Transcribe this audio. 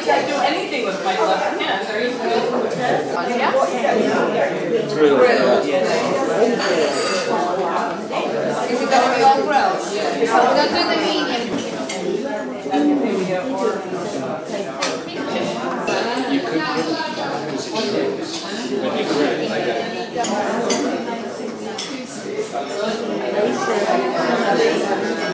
can't do anything with my left hand. Are you familiar with that? It's really Is it going to be all gross? So we're going to do the medium.